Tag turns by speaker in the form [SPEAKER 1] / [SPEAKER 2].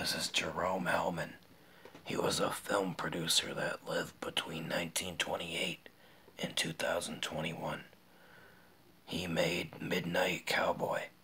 [SPEAKER 1] This is Jerome Hellman. He was a film producer that lived between 1928 and 2021. He made Midnight Cowboy,